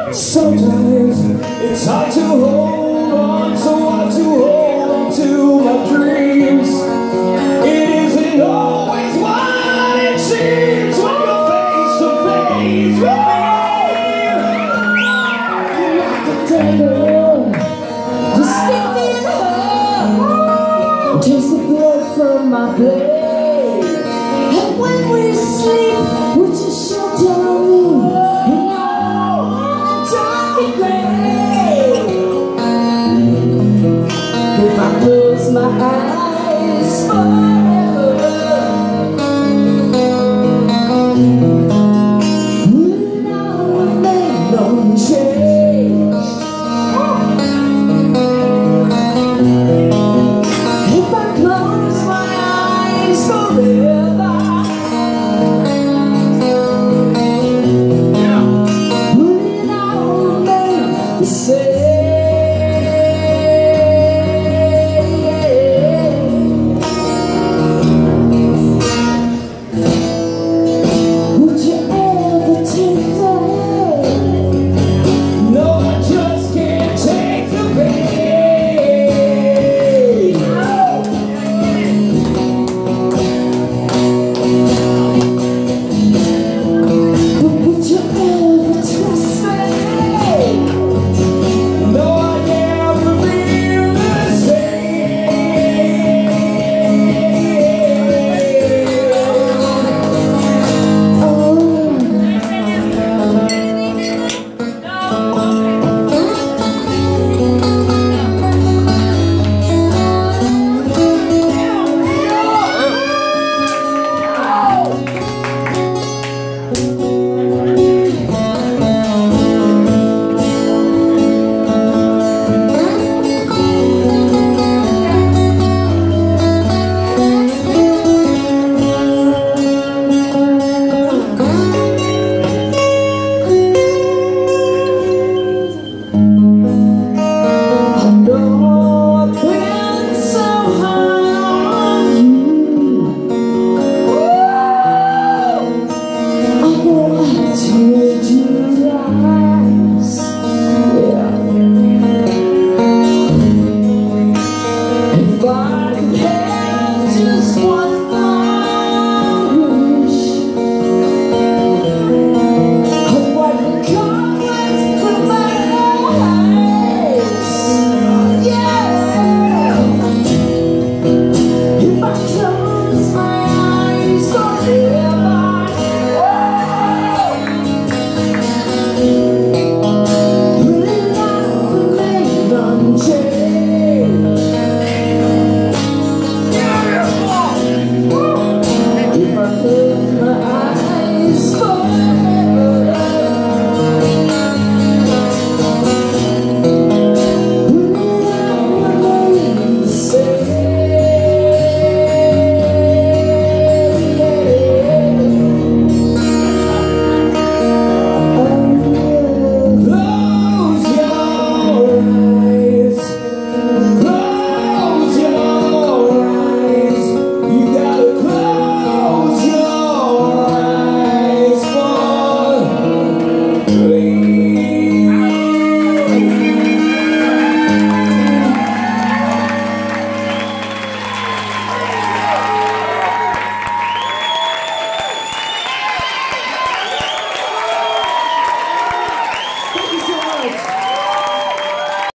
Sometimes it's hard to hold on, so hard to hold on to my dreams. It isn't always what it seems when you're face to face with me. Like the devil, just stick me in her, taste the blood from my blade. And when we sleep, would you shelter me? If I close my eyes